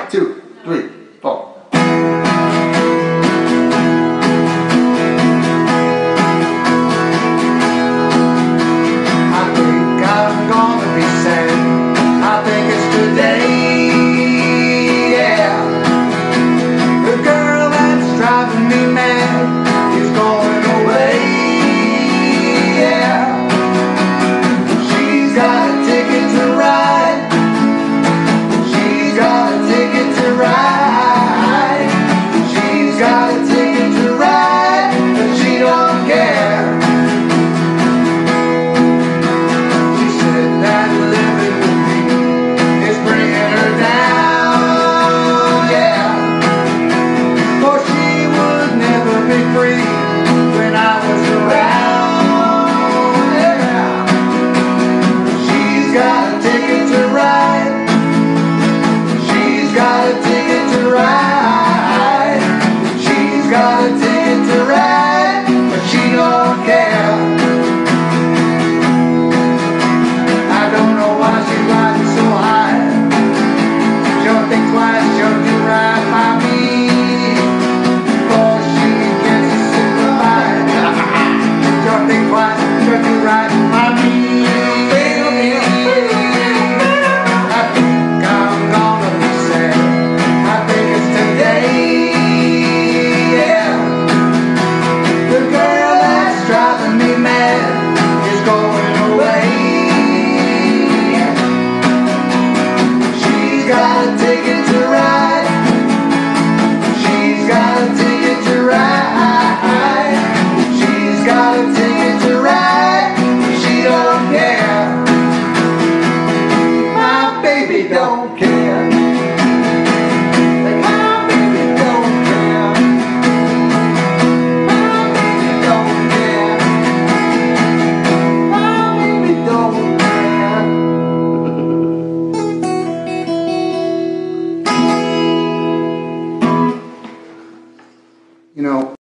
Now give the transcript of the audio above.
2, 3, 4. I think I'm gonna be sad. I think it's today. Yeah. The girl that's driving me mad is going away. Yeah. She's got a ticket to ride. She's got a ticket to ride. She's got a ticket to ride, but she don't care. She said that living with me is bringing her down, yeah. For she would never be free when I was around, yeah. She's got a ticket to ride. She's got a ticket to ride. She's got a ticket to ride, but she don't care. I don't know why she's riding so high. She'll think twice, she'll do right by me. Before she gets to sit goodbye. She'll think twice, she'll do right by me. I think I'm gonna be sad. I think it's today. Yeah. The girl that's driving me mad is going away. She's got a ticket to ride. She's got a ticket to ride. She's got a ticket to ride. She don't care. My baby don't care.